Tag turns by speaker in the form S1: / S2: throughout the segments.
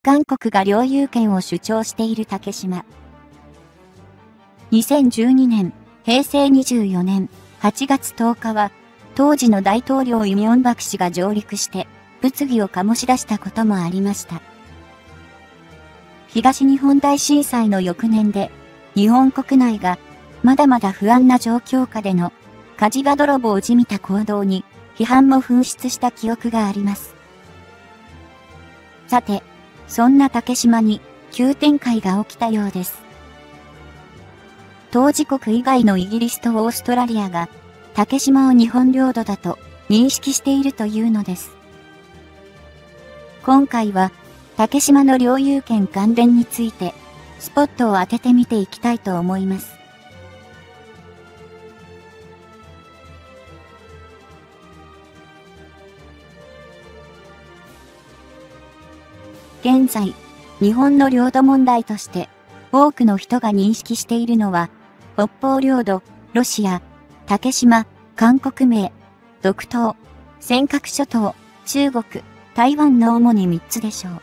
S1: 韓国が領有権を主張している竹島。2012年、平成24年8月10日は、当時の大統領イ・ミョンバク氏が上陸して、物議を醸し出したこともありました。東日本大震災の翌年で、日本国内が、まだまだ不安な状況下での、火事場泥棒じみた行動に、批判も噴出した記憶があります。さて、そんな竹島に、急展開が起きたようです。当事国以外のイギリスとオーストラリアが、竹島を日本領土だと認識しているというのです。今回は、竹島の領有権関連について、スポットを当ててみていきたいと思います。現在、日本の領土問題として、多くの人が認識しているのは、北方領土、ロシア、竹島、韓国名、独島、尖閣諸島、中国、台湾の主に3つでしょう。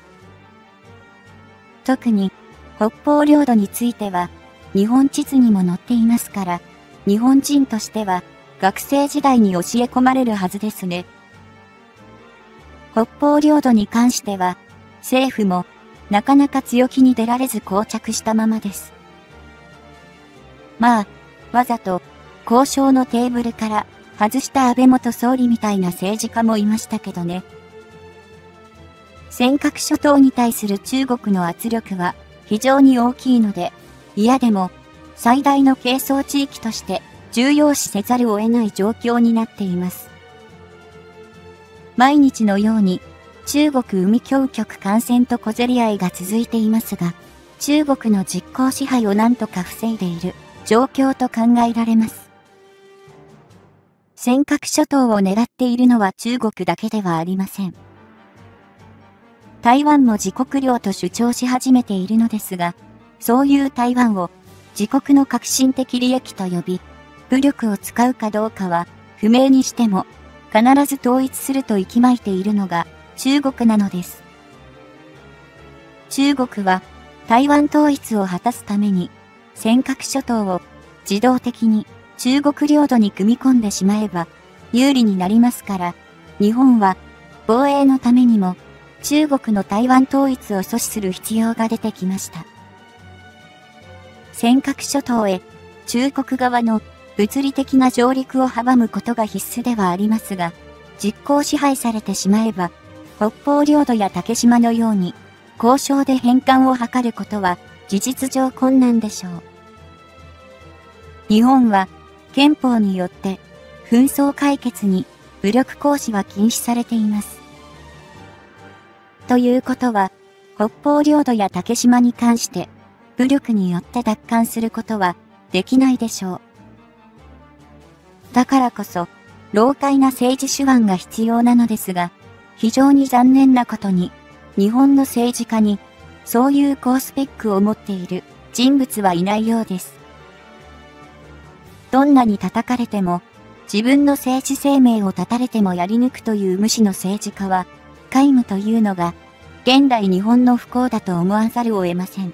S1: 特に、北方領土については、日本地図にも載っていますから、日本人としては、学生時代に教え込まれるはずですね。北方領土に関しては、政府も、なかなか強気に出られず膠着したままです。まあ、わざと、交渉のテーブルから外した安倍元総理みたいな政治家もいましたけどね。尖閣諸島に対する中国の圧力は非常に大きいので、嫌でも最大の係争地域として重要視せざるを得ない状況になっています。毎日のように中国海峡局艦船と小競り合いが続いていますが、中国の実効支配を何とか防いでいる状況と考えられます。尖閣諸島を狙っているのは中国だけではありません。台湾も自国領と主張し始めているのですが、そういう台湾を自国の革新的利益と呼び、武力を使うかどうかは不明にしても必ず統一すると息巻いているのが中国なのです。中国は台湾統一を果たすために尖閣諸島を自動的に中国領土に組み込んでしまえば有利になりますから、日本は防衛のためにも中国の台湾統一を阻止する必要が出てきました。尖閣諸島へ中国側の物理的な上陸を阻むことが必須ではありますが、実効支配されてしまえば、北方領土や竹島のように交渉で返還を図ることは事実上困難でしょう。日本は憲法によって紛争解決に武力行使は禁止されています。ということは、北方領土や竹島に関して武力によって奪還することはできないでしょう。だからこそ、老快な政治手腕が必要なのですが、非常に残念なことに、日本の政治家にそういう高スペックを持っている人物はいないようです。どんなに叩かれても、自分の政治生命を絶たれてもやり抜くという無視の政治家は、皆無というのが、現代日本の不幸だと思わざるを得ません。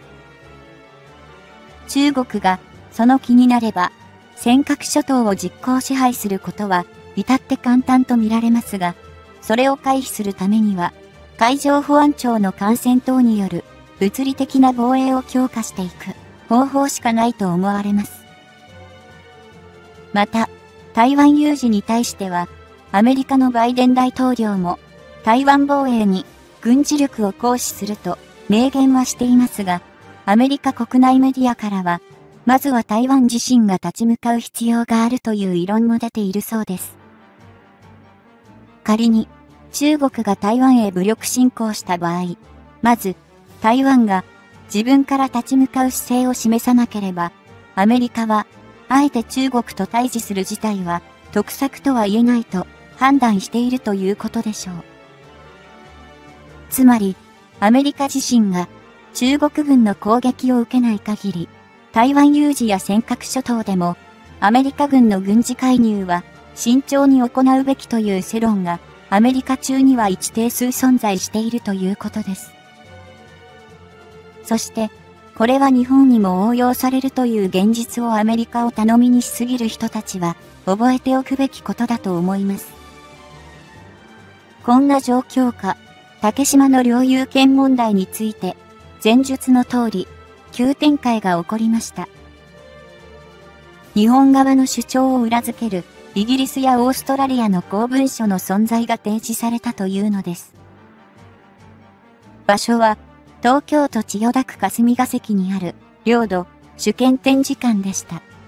S1: 中国が、その気になれば、尖閣諸島を実効支配することは、至って簡単と見られますが、それを回避するためには、海上保安庁の艦船等による物理的な防衛を強化していく方法しかないと思われます。また、台湾有事に対しては、アメリカのバイデン大統領も、台湾防衛に軍事力を行使すると明言はしていますが、アメリカ国内メディアからは、まずは台湾自身が立ち向かう必要があるという異論も出ているそうです。仮に、中国が台湾へ武力侵攻した場合、まず、台湾が自分から立ち向かう姿勢を示さなければ、アメリカは、あえて中国と対峙する事態は得策とは言えないと判断しているということでしょう。つまり、アメリカ自身が中国軍の攻撃を受けない限り、台湾有事や尖閣諸島でもアメリカ軍の軍事介入は慎重に行うべきという世論がアメリカ中には一定数存在しているということです。 そして、これは日本にも応用されるという現実をアメリカを頼みにしすぎる人たちは、覚えておくべきことだと思います。こんな状況下、竹島の領有権問題について、前述の通り、急展開が起こりました。日本側の主張を裏付ける、イギリスやオーストラリアの公文書の存在が提示されたというのです。場所は、東京都千代田区霞が関にある、領土、主権展示館でした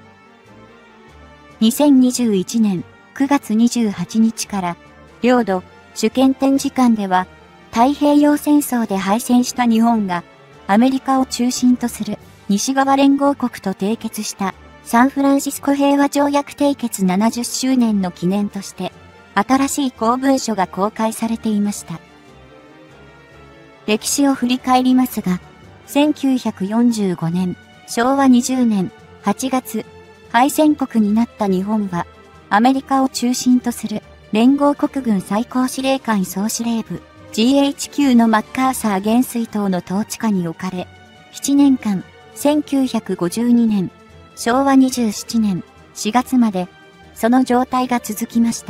S1: 。2021年9月28日から、領土、主権展示館では、太平洋戦争で敗戦した日本が、アメリカを中心とする西側連合国と締結したサンフランシスコ平和条約締結70周年の記念として、新しい公文書が公開されていました。歴史を振り返りますが、1945年、昭和20年8月、敗戦国になった日本は、アメリカを中心とする連合国軍最高司令官総司令部 GHQ のマッカーサー元帥等の統治下に置かれ、7年間、1952年、昭和27年4月まで、その状態が続きました。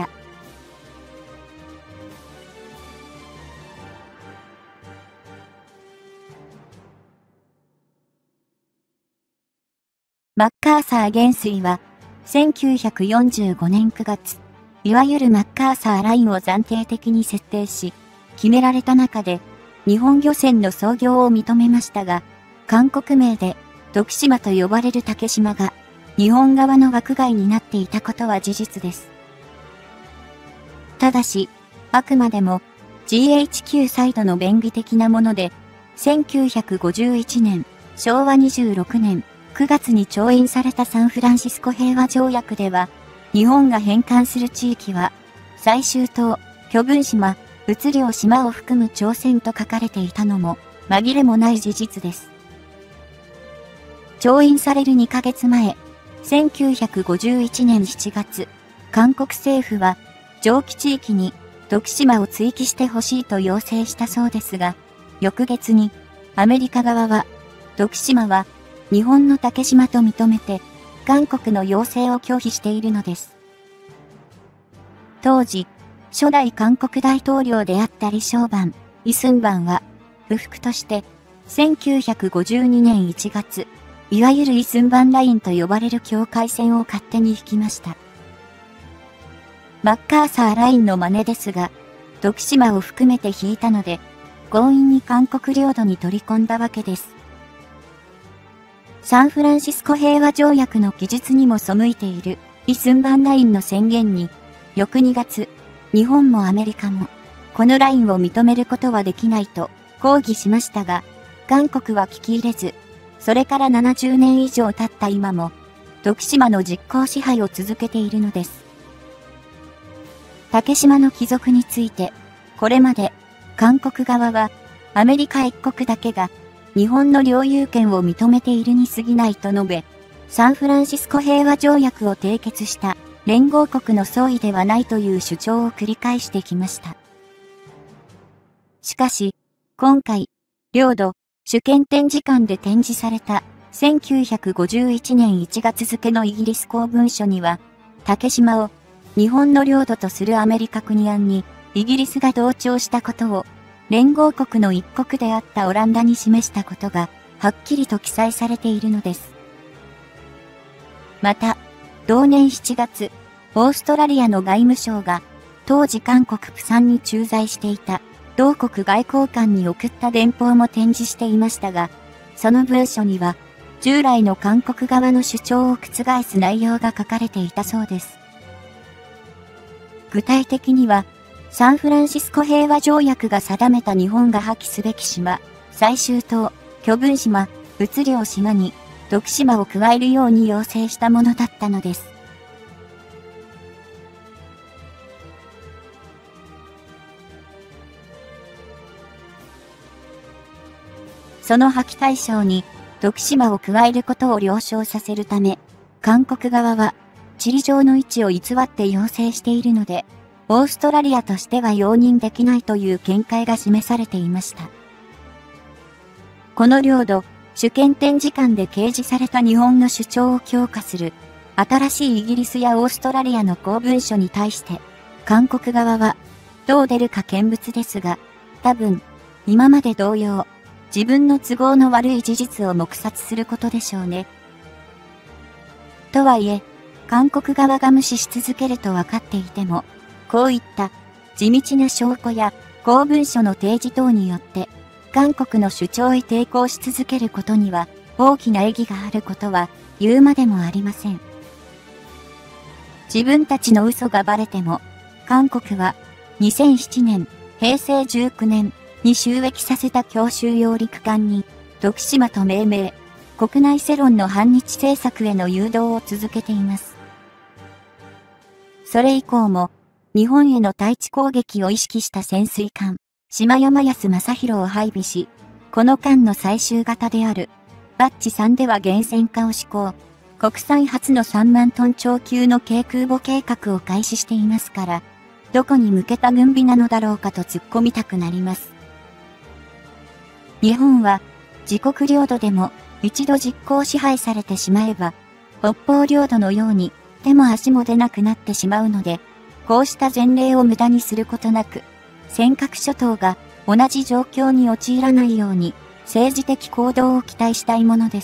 S1: マッカーサー元帥は、1945年9月、いわゆるマッカーサーラインを暫定的に設定し、決められた中で、日本漁船の操業を認めましたが、韓国名で、徳島と呼ばれる竹島が、日本側の枠外になっていたことは事実です。ただし、あくまでも、GHQ サイドの便宜的なもので、1951年、昭和26年、9月に調印されたサンフランシスコ平和条約では、日本が返還する地域は、最終島、巨文島、宇領島を含む朝鮮と書かれていたのも、紛れもない事実です。調印される2ヶ月前、1951年7月、韓国政府は、上記地域に、徳島を追記してほしいと要請したそうですが、翌月に、アメリカ側は、徳島は、日本の竹島と認めて、韓国の要請を拒否しているのです。当時、初代韓国大統領であった李承晩、イ・スンバンは、不服として、1952年1月、いわゆるイ・スンバンラインと呼ばれる境界線を勝手に引きました。マッカーサーラインの真似ですが、徳島を含めて引いたので、強引に韓国領土に取り込んだわけです。サンフランシスコ平和条約の記述にも背いているイ・スンバンラインの宣言に、翌2月、日本もアメリカも、このラインを認めることはできないと抗議しましたが、韓国は聞き入れず、それから70年以上経った今も、徳島の実効支配を続けているのです。竹島の帰属について、これまで、韓国側は、アメリカ一国だけが、日本の領有権を認めているに過ぎないと述べ、サンフランシスコ平和条約を締結した連合国の総意ではないという主張を繰り返してきました。しかし、今回、領土、主権展示館で展示された1951年1月付のイギリス公文書には、竹島を日本の領土とするアメリカ国案にイギリスが同調したことを連合国の一国であったオランダに示したことがはっきりと記載されているのです。また、同年7月、オーストラリアの外務省が当時韓国釜山に駐在していた同国外交官に送った電報も展示していましたが、その文書には従来の韓国側の主張を覆す内容が書かれていたそうです。具体的には、サンフランシスコ平和条約が定めた日本が破棄すべき島、最終島、巨文島、宇領島に、徳島を加えるように要請したものだったのです。その破棄対象に、徳島を加えることを了承させるため、韓国側は、地理上の位置を偽って要請しているので、オーストラリアとしては容認できないという見解が示されていました。 この領土、主権展示館で掲示された日本の主張を強化する、新しいイギリスやオーストラリアの公文書に対して、韓国側は、どう出るか見物ですが、多分、今まで同様、自分の都合の悪い事実を黙殺することでしょうね。とはいえ、韓国側が無視し続けると分かっていても、こういった地道な証拠や公文書の提示等によって、韓国の主張へ抵抗し続けることには大きな意義があることは言うまでもありません。自分たちの嘘がバレても、韓国は2007年、平成19年に就役させた強襲揚陸艦に、徳島と命名、国内世論の反日政策への誘導を続けています。それ以降も、日本への対地攻撃を意識した潜水艦、島山安正弘を配備し、この艦の最終型である、バッチ3では原潜化を施行、国際初の3万トン超級の軽空母計画を開始していますから、どこに向けた軍備なのだろうかと突っ込みたくなります。日本は、自国領土でも一度実効支配されてしまえば、北方領土のように手も足も出なくなってしまうので、こうした前例を無駄にすることなく、尖閣諸島が同じ状況に陥らないように政治的行動を期待したいものです。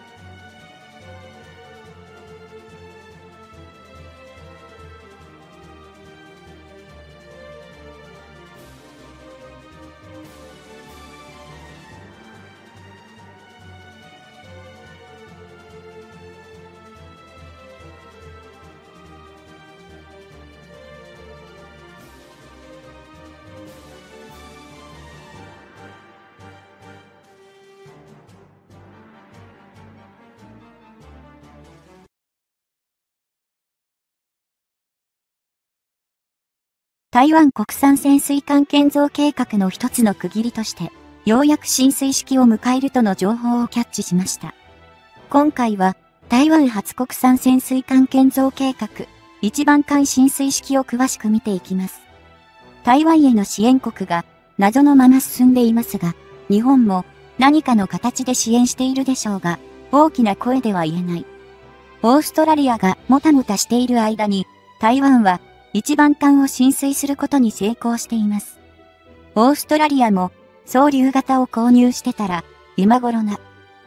S1: 台湾国産潜水艦建造計画の一つの区切りとして、ようやく進水式を迎えるとの情報をキャッチしました。今回は、台湾初国産潜水艦建造計画、一番艦進水式を詳しく見ていきます。台湾への支援国が謎のまま進んでいますが、日本も何かの形で支援しているでしょうが、大きな声では言えない。オーストラリアがもたもたしている間に、台湾は一番艦を進水することに成功しています。オーストラリアも、総流型を購入してたら、今頃な。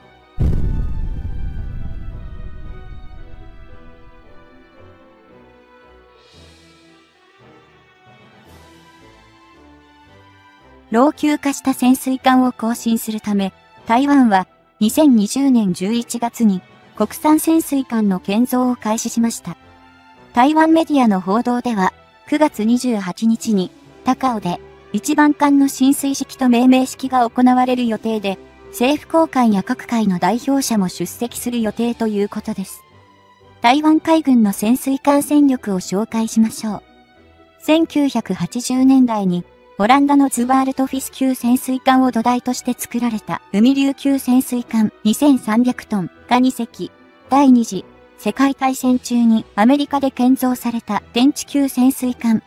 S1: 老朽化した潜水艦を更新するため、台湾は2020年11月に国産潜水艦の建造を開始しました。台湾メディアの報道では、9月28日に高雄で一番艦の進水式と命名式が行われる予定で、政府高官や各界の代表者も出席する予定ということです。台湾海軍の潜水艦戦力を紹介しましょう。1980年代にオランダのズワールトフィス級潜水艦を土台として作られた海竜級潜水艦2300トンが2隻、第二次世界大戦中にアメリカで建造された天地級潜水艦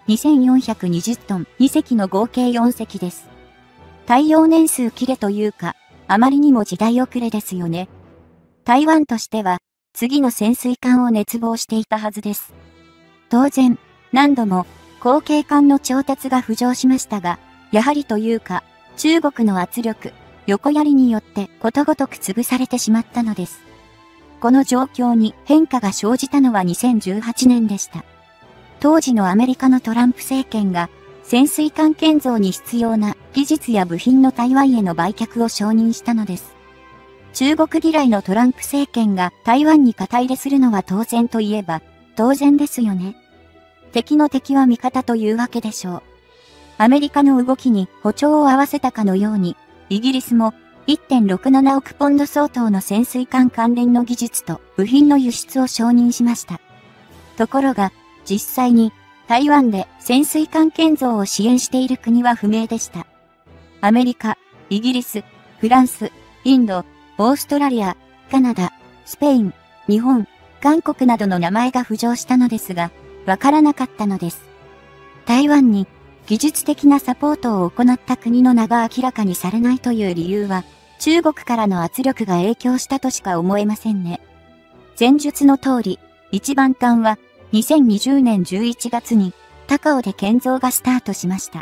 S1: 2420トン2隻の合計4隻です。耐用年数切れというか、あまりにも時代遅れですよね。台湾としては、次の潜水艦を熱望していたはずです。当然、何度も後継艦の調達が浮上しましたが、やはりというか、中国の圧力、横槍によってことごとく潰されてしまったのです。この状況に変化が生じたのは2018年でした。当時のアメリカのトランプ政権が潜水艦建造に必要な技術や部品の台湾への売却を承認したのです。中国嫌いのトランプ政権が台湾に肩入れするのは当然といえば当然ですよね。敵の敵は味方というわけでしょう。アメリカの動きに歩調を合わせたかのように、イギリスも1.67 億ポンド相当の潜水艦関連の技術と部品の輸出を承認しました。ところが、実際に台湾で潜水艦建造を支援している国は不明でした。アメリカ、イギリス、フランス、インド、オーストラリア、カナダ、スペイン、日本、韓国などの名前が浮上したのですが、わからなかったのです。台湾に技術的なサポートを行った国の名が明らかにされないという理由は、 中国からの圧力が影響したとしか思えませんね。前述の通り、一番艦は2020年11月に高雄で建造がスタートしました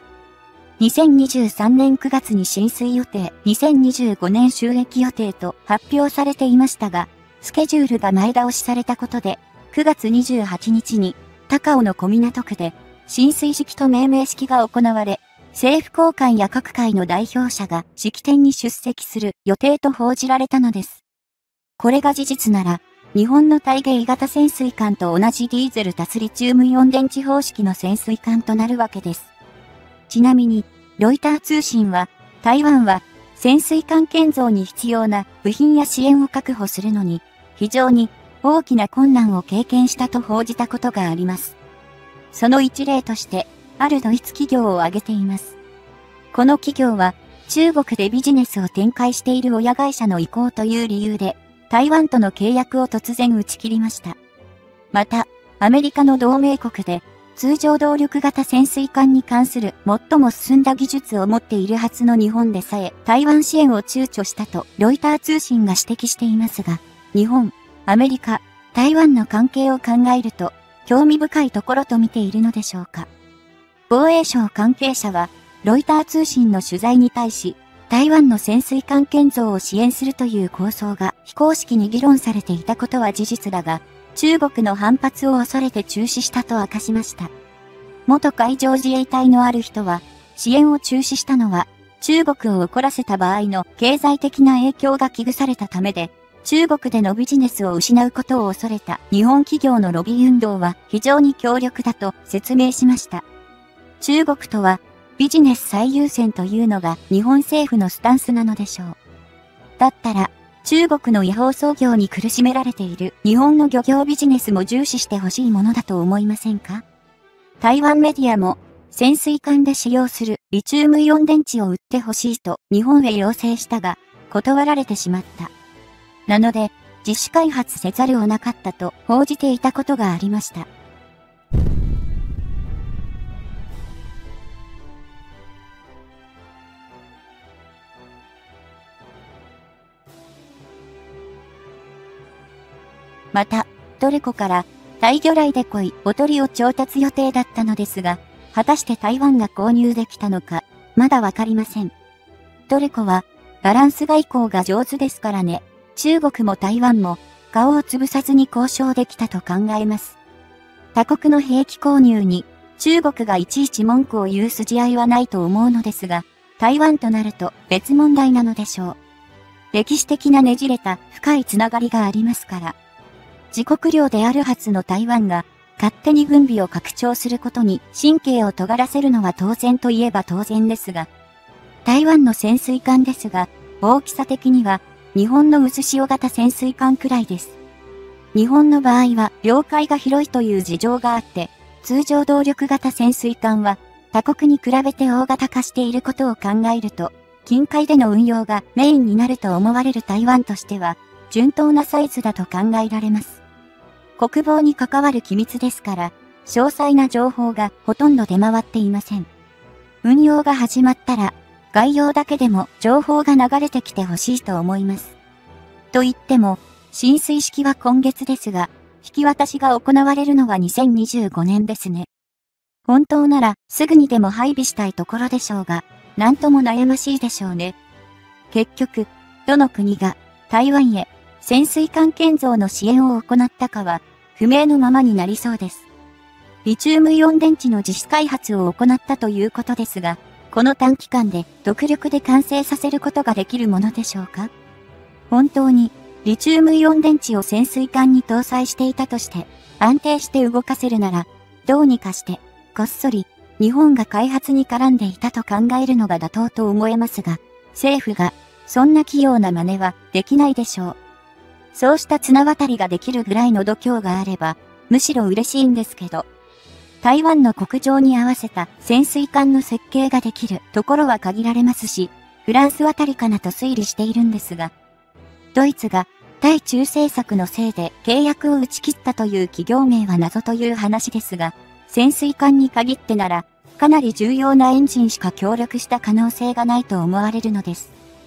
S1: 。2023年9月に進水予定、2025年就役予定と発表されていましたが、スケジュールが前倒しされたことで、9月28日に高雄の小港区で進水式と命名式が行われ、政府高官や各界の代表者が式典に出席する予定と報じられたのです。これが事実なら、日本の対迎型潜水艦と同じディーゼル脱リチウムイオン電池方式の潜水艦となるわけです。ちなみに、ロイター通信は、台湾は潜水艦建造に必要な部品や支援を確保するのに、非常に大きな困難を経験したと報じたことがあります。その一例として、あるドイツ企業を挙げています。この企業は、中国でビジネスを展開している親会社の意向という理由で、台湾との契約を突然打ち切りました。また、アメリカの同盟国で、通常動力型潜水艦に関する最も進んだ技術を持っているはずの日本でさえ、台湾支援を躊躇したとロイター通信が指摘していますが、日本、アメリカ、台湾の関係を考えると、興味深いところと見ているのでしょうか。防衛省関係者は、ロイター通信の取材に対し、台湾の潜水艦建造を支援するという構想が非公式に議論されていたことは事実だが、中国の反発を恐れて中止したと明かしました。元海上自衛隊のある人は、支援を中止したのは、中国を怒らせた場合の経済的な影響が危惧されたためで、中国でのビジネスを失うことを恐れた日本企業のロビー運動は非常に強力だと説明しました。中国とは、ビジネス最優先というのが日本政府のスタンスなのでしょう。だったら、中国の違法操業に苦しめられている日本の漁業ビジネスも重視してほしいものだと思いませんか？台湾メディアも潜水艦で使用するリチウムイオン電池を売ってほしいと日本へ要請したが断られてしまった。なので自主開発せざるをなかったと報じていたことがありました。また、トルコから大魚雷で濃いおとりを調達予定だったのですが、果たして台湾が購入できたのか、まだわかりません。トルコは、バランス外交が上手ですからね。中国も台湾も、顔を潰さずに交渉できたと考えます。他国の兵器購入に、中国がいちいち文句を言う筋合いはないと思うのですが、台湾となると別問題なのでしょう。歴史的なねじれた深いつながりがありますから。自国領であるはずの台湾が勝手に軍備を拡張することに神経を尖らせるのは当然といえば当然ですが、台湾の潜水艦ですが、大きさ的には日本の渦潮型潜水艦くらいです。日本の場合は領海が広いという事情があって、通常動力型潜水艦は他国に比べて大型化していることを考えると、近海での運用がメインになると思われる台湾としては、順当なサイズだと考えられます。国防に関わる機密ですから、詳細な情報がほとんど出回っていません。運用が始まったら、概要だけでも情報が流れてきてほしいと思います。と言っても、進水式は今月ですが、引き渡しが行われるのは2025年ですね。本当ならすぐにでも配備したいところでしょうが、なんとも悩ましいでしょうね。結局、どの国が台湾へ潜水艦建造の支援を行ったかは不明のままになりそうです。リチウムイオン電池の自主開発を行ったということですが、この短期間で独力で完成させることができるものでしょうか？本当にリチウムイオン電池を潜水艦に搭載していたとして安定して動かせるなら、どうにかしてこっそり日本が開発に絡んでいたと考えるのが妥当と思えますが、政府がそんな器用な真似はできないでしょう。そうした綱渡りができるぐらいの度胸があれば、むしろ嬉しいんですけど。台湾の国情に合わせた潜水艦の設計ができるところは限られますし、フランスあたりかなと推理しているんですが、ドイツが対中政策のせいで契約を打ち切ったという企業名は謎という話ですが、潜水艦に限ってなら、かなり重要なエンジンしか協力した可能性がないと思われるのです。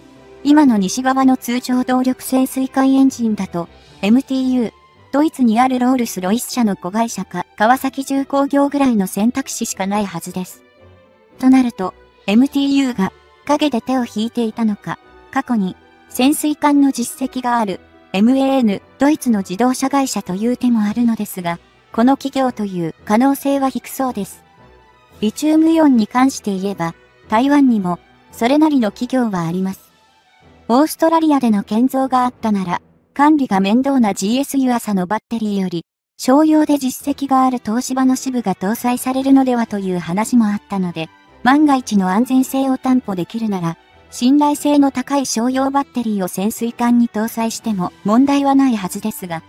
S1: 今の西側の通常動力潜水艦エンジンだと、MTU、ドイツにあるロールス・ロイス社の子会社か川崎重工業ぐらいの選択肢しかないはずです。となると、MTU が陰で手を引いていたのか、過去に潜水艦の実績がある MAN ドイツの自動車会社という手もあるのですが、この企業という可能性は低そうです。リチウムイオンに関して言えば、台湾にもそれなりの企業はあります。オーストラリアでの建造があったなら、管理が面倒な GS ユアサのバッテリーより、商用で実績がある東芝の支部が搭載されるのではという話もあったので、万が一の安全性を担保できるなら、信頼性の高い商用バッテリーを潜水艦に搭載しても問題はないはずですが。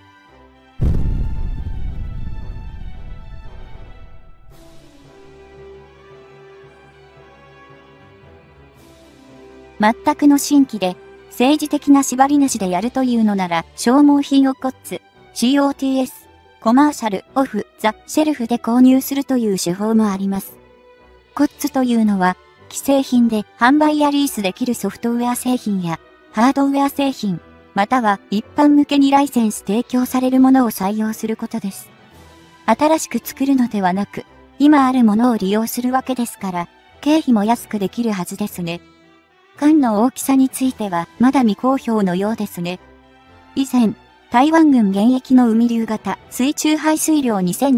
S1: 全くの新規で、政治的な縛りなしでやるというのなら、消耗品をコッツ、COTS、コマーシャル、オフ、ザ、シェルフで購入するという手法もあります。コッツというのは、既製品で販売やリースできるソフトウェア製品や、ハードウェア製品、または一般向けにライセンス提供されるものを採用することです。新しく作るのではなく、今あるものを利用するわけですから、経費も安くできるはずですね。艦の大きさについてはまだ未公表のようですね。以前、台湾軍現役の海流型水中排水量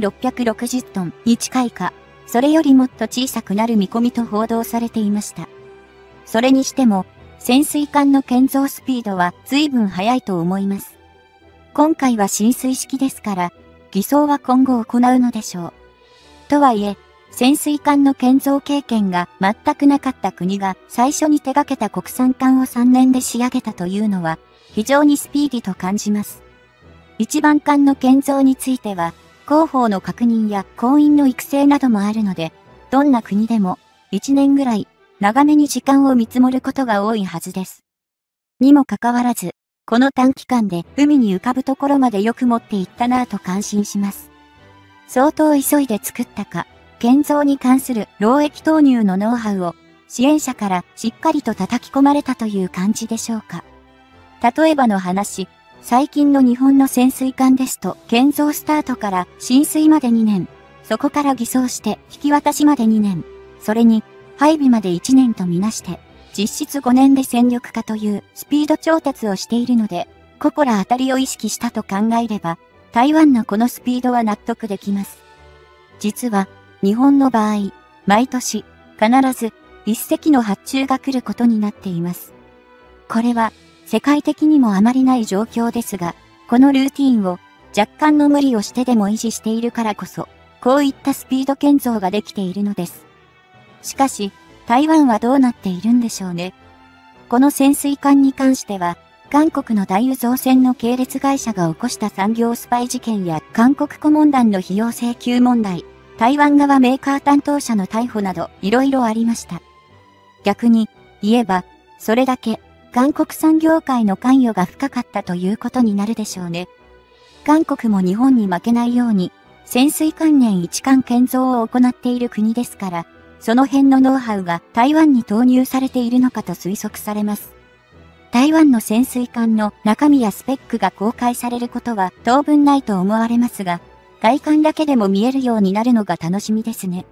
S1: 2660トンに近いか、それよりもっと小さくなる見込みと報道されていました。それにしても、潜水艦の建造スピードは随分速いと思います。今回は浸水式ですから、偽装は今後行うのでしょう。とはいえ、潜水艦の建造経験が全くなかった国が最初に手掛けた国産艦を3年で仕上げたというのは非常にスピーディと感じます。一番艦の建造については広報の確認や工員の育成などもあるので、どんな国でも1年ぐらい長めに時間を見積もることが多いはずです。にもかかわらず、この短期間で海に浮かぶところまでよく持っていったなぁと感心します。相当急いで作ったか、建造に関する漏液投入のノウハウを支援者からしっかりと叩き込まれたという感じでしょうか。例えばの話、最近の日本の潜水艦ですと建造スタートから浸水まで2年、そこから偽装して引き渡しまで2年、それに配備まで1年とみなして、実質5年で戦力化というスピード調達をしているので、心当たりを意識したと考えれば、台湾のこのスピードは納得できます。実は、日本の場合、毎年、必ず、一隻の発注が来ることになっています。これは、世界的にもあまりない状況ですが、このルーティーンを、若干の無理をしてでも維持しているからこそ、こういったスピード建造ができているのです。しかし、台湾はどうなっているんでしょうね。この潜水艦に関しては、韓国の大油造船の系列会社が起こした産業スパイ事件や韓国顧問団の費用請求問題、台湾側メーカー担当者の逮捕などいろいろありました。逆に言えば、それだけ韓国産業界の関与が深かったということになるでしょうね。韓国も日本に負けないように潜水艦年一艦建造を行っている国ですから、その辺のノウハウが台湾に投入されているのかと推測されます。台湾の潜水艦の中身やスペックが公開されることは当分ないと思われますが、外観だけでも見えるようになるのが楽しみですね。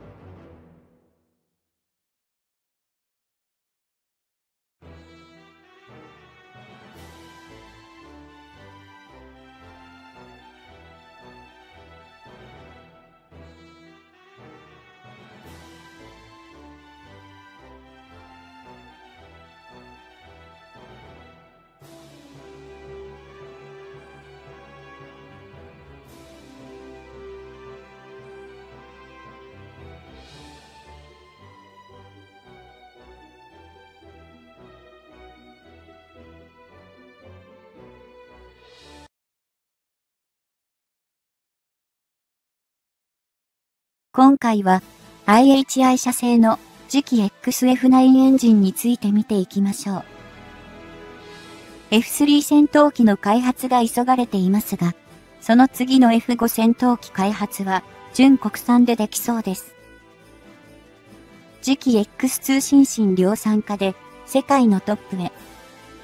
S1: 今回は IHI 社製の次期 XF9 エンジンについて見ていきましょう。F3 戦闘機の開発が急がれていますが、その次の F5 戦闘機開発は純国産でできそうです。次期 X 通信量産化で世界のトップへ。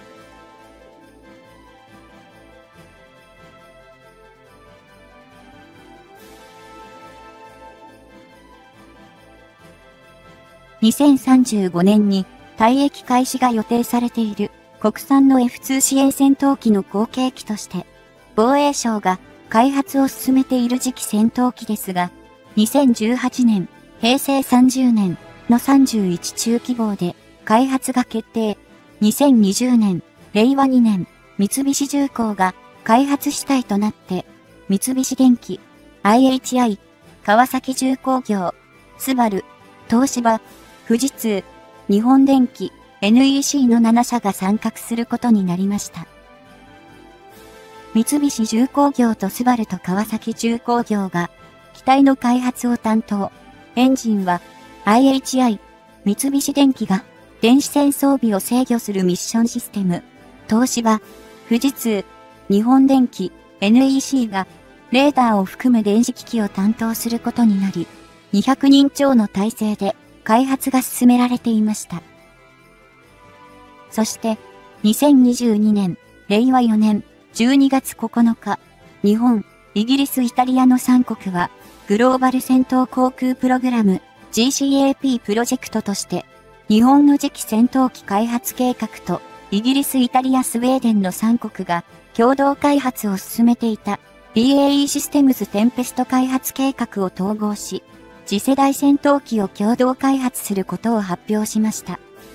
S1: 2035年に退役開始が予定されている国産の F2 支援戦闘機の後継機として、防衛省が開発を進めている次期戦闘機ですが、2018年、平成30年の31中期号で開発が決定。2020年、令和2年、三菱重工が開発主体となって、三菱電機、IHI、川崎重工業、スバル、東芝、富士通、日本電機、NEC の7社が参画することになりました。三菱重工業とスバルと川崎重工業が機体の開発を担当。エンジンは IHI、三菱電機が電子戦装備を制御するミッションシステム。東芝、富士通、日本電機、NEC がレーダーを含む電子機器を担当することになり、200人超の体制で開発が進められていました。そして、2022年、令和4年、12月9日、日本、イギリス、イタリアの3国は、グローバル戦闘航空プログラム GCAP プロジェクトとして、日本の次期戦闘機開発計画と、イギリス、イタリア、スウェーデンの3国が共同開発を進めていた BAE システムズテンペスト開発計画を統合し、次世代戦闘機を共同開発することを発表しました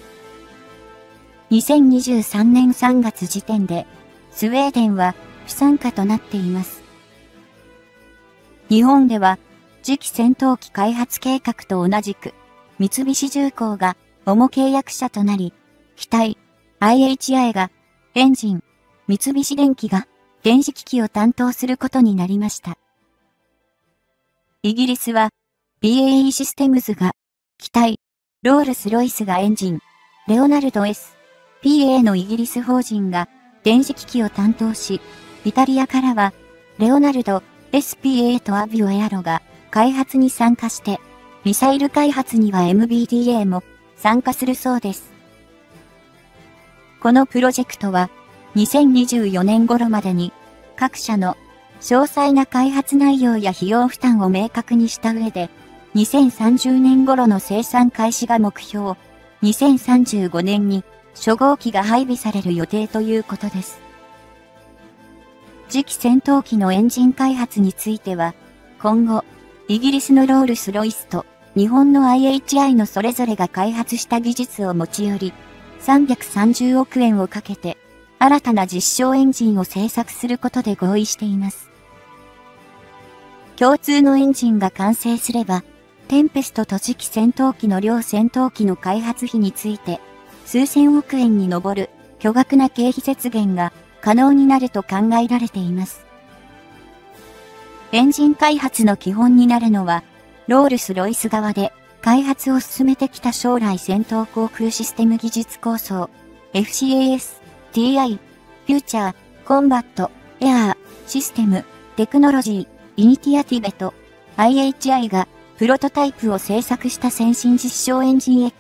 S1: 。2023年3月時点で、スウェーデンは不参加となっています。日本では、次期戦闘機開発計画と同じく、三菱重工が主契約者となり、機体、IHI がエンジン、三菱電機が電子機器を担当することになりました。イギリスは、BAE システムズが機体、ロールスロイスがエンジン、レオナルド S、PA のイギリス法人が電子機器を担当し、イタリアからは、レオナルド、SPA とアビオエアロが開発に参加して、ミサイル開発には MBDA も参加するそうです。このプロジェクトは、2024年頃までに、各社の詳細な開発内容や費用負担を明確にした上で、2030年頃の生産開始が目標、2035年に初号機が配備される予定ということです。次期戦闘機のエンジン開発については、今後、イギリスのロールスロイスと日本の IHI のそれぞれが開発した技術を持ち寄り、330億円をかけて、新たな実証エンジンを製作することで合意しています。共通のエンジンが完成すれば、テンペストと次期戦闘機の両戦闘機の開発費について、数千億円に上る巨額な経費節減が可能になると考えられています。エンジン開発の基本になるのは、ロールスロイス側で開発を進めてきた将来戦闘航空システム技術構想、FCAS、TI、フューチャー、コンバット、エアー、システム、テクノロジー、イニティアティベと IHI がプロトタイプを製作した先進実証エンジン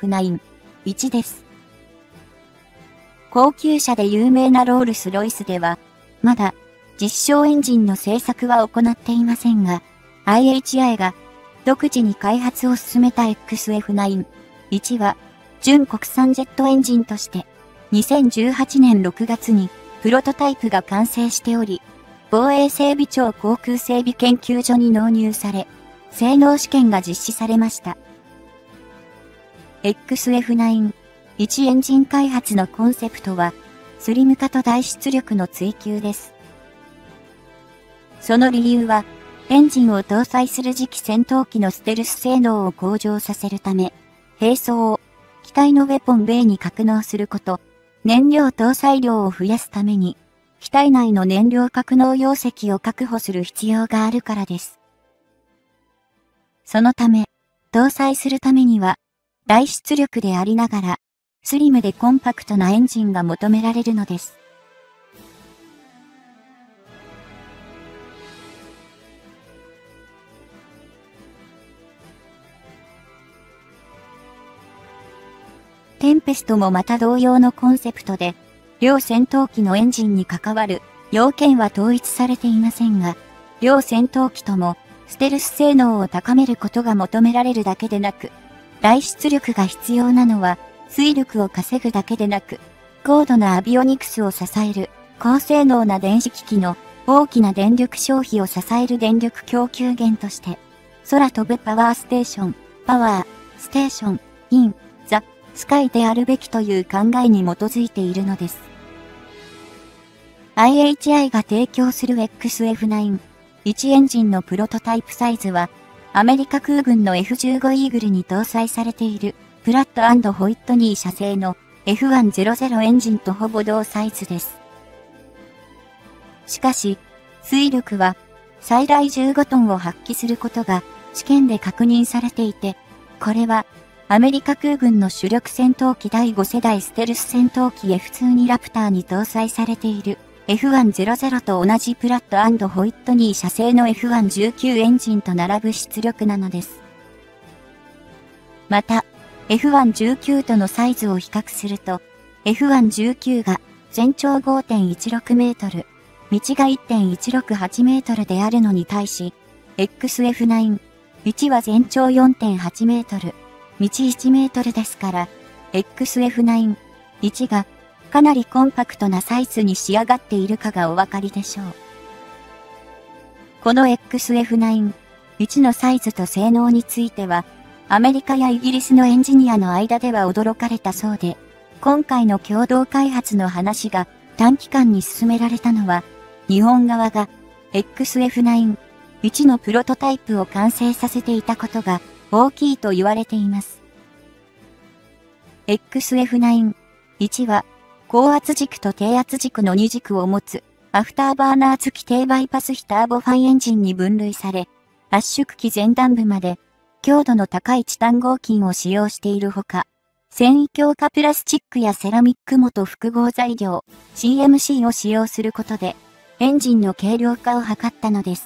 S1: XF9、1です。高級車で有名なロールスロイスでは、まだ実証エンジンの製作は行っていませんが、IHI が独自に開発を進めた XF9、1は純国産ジェットエンジンとして、2018年6月にプロトタイプが完成しており、防衛整備庁航空整備研究所に納入され、性能試験が実施されました。XF9、1エンジン開発のコンセプトは、スリム化と大出力の追求です。その理由は、エンジンを搭載する次期戦闘機のステルス性能を向上させるため、兵装を機体のウェポンベイに格納すること、燃料搭載量を増やすために、機体内の燃料格納容積を確保する必要があるからです。そのため、搭載するためには、大出力でありながら、スリムでコンパクトなエンジンが求められるのです。テンペストもまた同様のコンセプトで、両戦闘機のエンジンに関わる要件は統一されていませんが、両戦闘機ともステルス性能を高めることが求められるだけでなく、 大出力が必要なのは、推力を稼ぐだけでなく、高度なアビオニクスを支える、高性能な電子機器の大きな電力消費を支える電力供給源として、空飛ぶパワーステーション、パワーステーション、イン、ザ、スカイであるべきという考えに基づいているのです。IHI が提供する XF9、1エンジンのプロトタイプサイズは、アメリカ空軍の F15 イーグルに搭載されている、プラット&ホイットニー社製の F100 エンジンとほぼ同サイズです。しかし、推力は最大15トンを発揮することが試験で確認されていて、これはアメリカ空軍の主力戦闘機第5世代ステルス戦闘機 F2 ラプターに搭載されている F100 と同じプラット&ホイットニー社製の F119 エンジンと並ぶ出力なのです。また、F119 とのサイズを比較すると、F119 が全長 5.16 メートル、道が 1.168 メートルであるのに対し、XF9、道は全長 4.8 メートル、道1メートルですから、XF9、1がかなりコンパクトなサイズに仕上がっているかがお分かりでしょう。この XF9、1のサイズと性能については、アメリカやイギリスのエンジニアの間では驚かれたそうで、今回の共同開発の話が短期間に進められたのは、日本側が XF9、1のプロトタイプを完成させていたことが大きいと言われています。XF9、1は高圧軸と低圧軸の2軸を持つアフターバーナー付き低バイパス比ターボファンエンジンに分類され、圧縮機前段部まで強度の高いチタン合金を使用しているほか、繊維強化プラスチックやセラミック元複合材料 CMC を使用することで、エンジンの軽量化を図ったのです。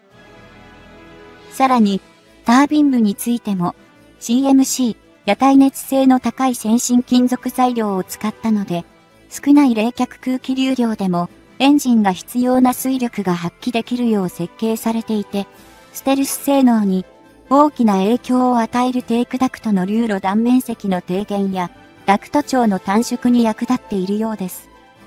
S1: さらに、タービン部についても CMC や耐熱性の高い先進金属材料を使ったので、少ない冷却空気流量でもエンジンが必要な推力が発揮できるよう設計されていて、ステルス性能に大きな影響を与えるテークダクトの流路断面積の低減やダクト長の短縮に役立っているようです。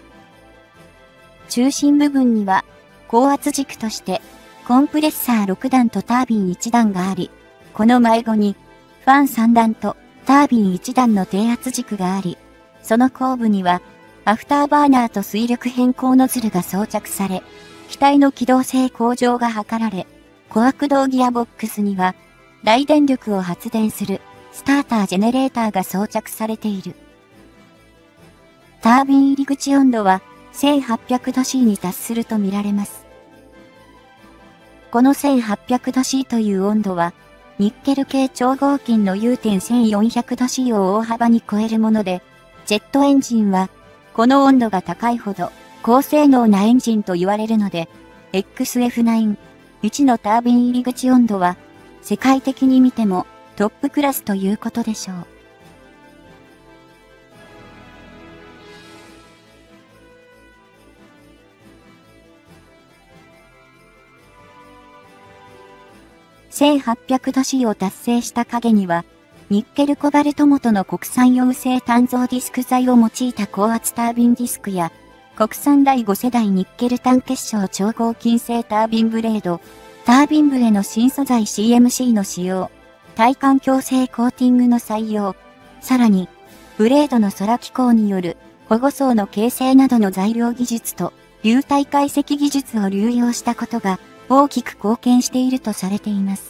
S1: 中心部分には高圧軸としてコンプレッサー6段とタービン1段があり、この迷子にファン3段とタービン1段の低圧軸があり、その後部にはアフターバーナーと水力変更ノズルが装着され、機体の機動性向上が図られ、コア駆動ギアボックスには大電力を発電するスタータージェネレーターが装着されている。タービン入り口温度は1800度 C に達すると見られます。この1800度 C という温度は、ニッケル系超合金の U.1400 度 C を大幅に超えるもので、ジェットエンジンは、この温度が高いほど高性能なエンジンと言われるので、XF9、1のタービン入り口温度は、世界的に見てもトップクラスということでしょう。1800度 C を達成した影には、ニッケルコバルト元の国産溶性単造ディスク材を用いた高圧タービンディスクや、国産第5世代ニッケル単結晶超合金製タービンブレード、タービン部への新素材 CMC の使用、耐環境性コーティングの採用、さらに、ブレードの空気口による保護層の形成などの材料技術と流体解析技術を流用したことが大きく貢献しているとされています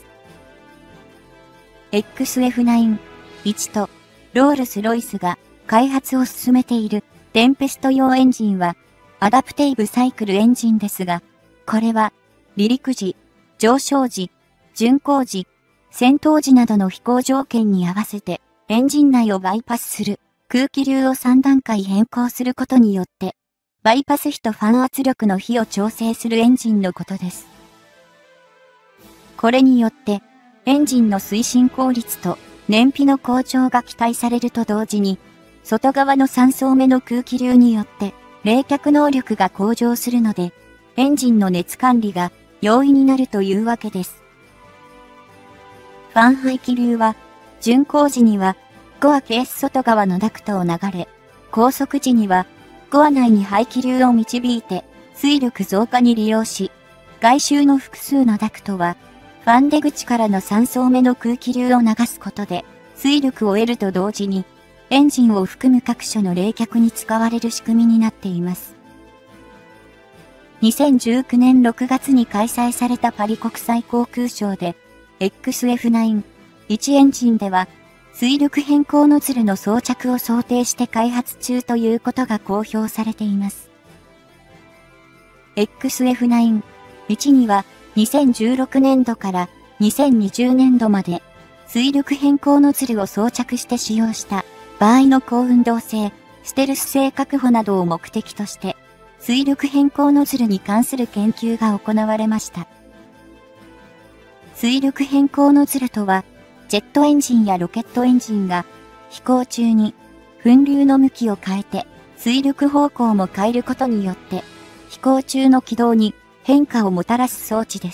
S1: 。XF9、1とロールスロイスが開発を進めているテンペスト用エンジンはアダプティブサイクルエンジンですが、これは離陸時、上昇時、巡航時、戦闘時などの飛行条件に合わせてエンジン内をバイパスする空気流を3段階変更することによって、バイパス比とファン圧力の比を調整するエンジンのことです。これによって、エンジンの推進効率と燃費の向上が期待されると同時に、外側の3層目の空気流によって冷却能力が向上するので、エンジンの熱管理が容易になるというわけです。ファン排気流は、 巡航時には、ゴアケース外側のダクトを流れ、高速時には、ゴア内に排気流を導いて、推力増加に利用し、外周の複数のダクトは、ファン出口からの3層目の空気流を流すことで、推力を得ると同時に、エンジンを含む各所の冷却に使われる仕組みになっています。2019年6月に開催されたパリ国際航空ショーで、XF9、1エンジンでは、推力変更ノズルの装着を想定して開発中ということが公表されています。XF9、1には、2016年度から2020年度まで、推力変更ノズルを装着して使用した場合の高運動性、ステルス性確保などを目的として、推力変更ノズルに関する研究が行われました。推力変更ノズルとは、ジェットエンジンやロケットエンジンが飛行中に噴流の向きを変えて推力方向も変えることによって飛行中の軌道に変化をもたらす装置です。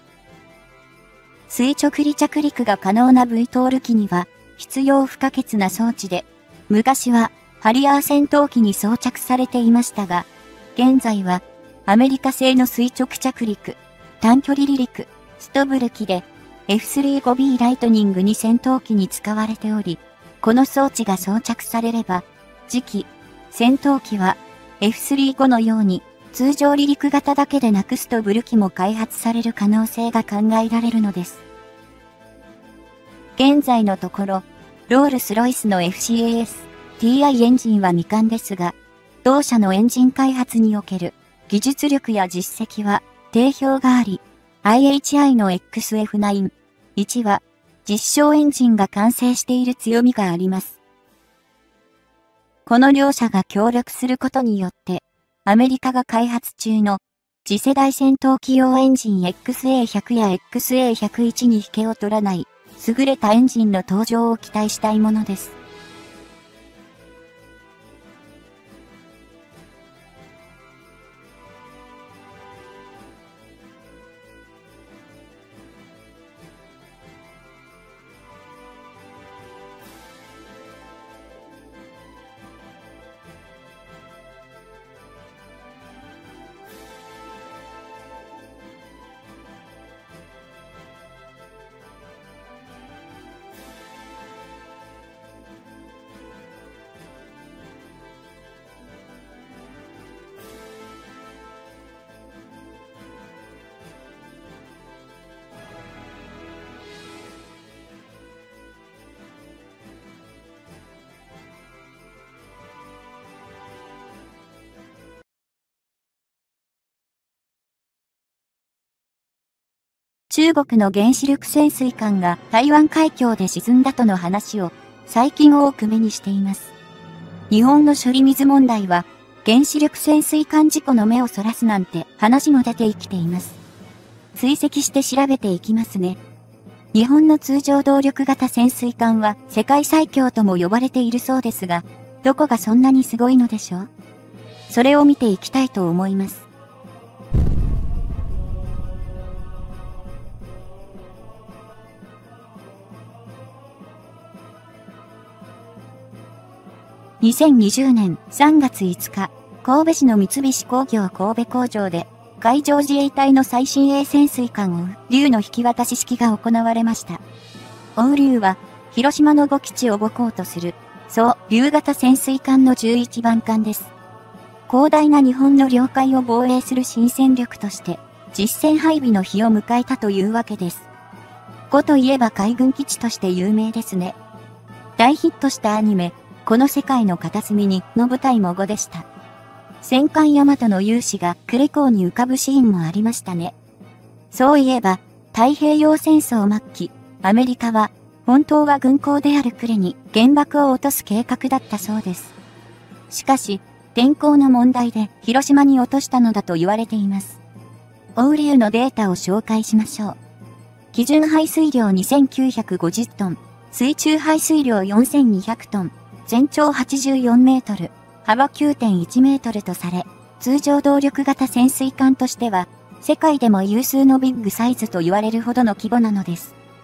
S1: 垂直離着陸が可能な VTOL 機には必要不可欠な装置で、昔はハリアー戦闘機に装着されていましたが、現在はアメリカ製の垂直着陸、短距離離陸、ストブル機でF-35B ライトニング2戦闘機に使われており、この装置が装着されれば、次期戦闘機は F-35 のように通常離陸型だけでなくストブル機も開発される可能性が考えられるのです。現在のところ、ロールスロイスの FCAS-TI エンジンは未完ですが、同社のエンジン開発における技術力や実績は定評があり、IHI の XF9、1は実証エンジンが完成している強みがあります。この両社が協力することによって、アメリカが開発中の次世代戦闘機用エンジン XA100 や XA101 に引けを取らない優れたエンジンの登場を期待したいものです。中国の原子力潜水艦が台湾海峡で沈んだとの話を最近多く目にしています。日本の処理水問題は原子力潜水艦事故の目をそらすなんて話も出て生きています。追跡して調べていきますね。日本の通常動力型潜水艦は世界最強とも呼ばれているそうですが、どこがそんなにすごいのでしょう？それを見ていきたいと思います。2020年3月5日、神戸市の三菱工業神戸工場で、海上自衛隊の最新鋭潜水艦龍の引き渡し式が行われました。龍は、広島の5基地を母港とする、龍型潜水艦の11番艦です。広大な日本の領海を防衛する新戦力として、実戦配備の日を迎えたというわけです。5といえば海軍基地として有名ですね。大ヒットしたアニメ、この世界の片隅にの舞台も5でした。戦艦大和の勇姿が呉港に浮かぶシーンもありましたね。そういえば、太平洋戦争末期、アメリカは、本当は軍港である呉に原爆を落とす計画だったそうです。しかし、天候の問題で広島に落としたのだと言われています。龍のデータを紹介しましょう。基準排水量2950トン、水中排水量4200トン、全長84メートル、幅 9.1 メートルとされ、通常動力型潜水艦としては、世界でも有数のビッグサイズと言われるほどの規模なのです。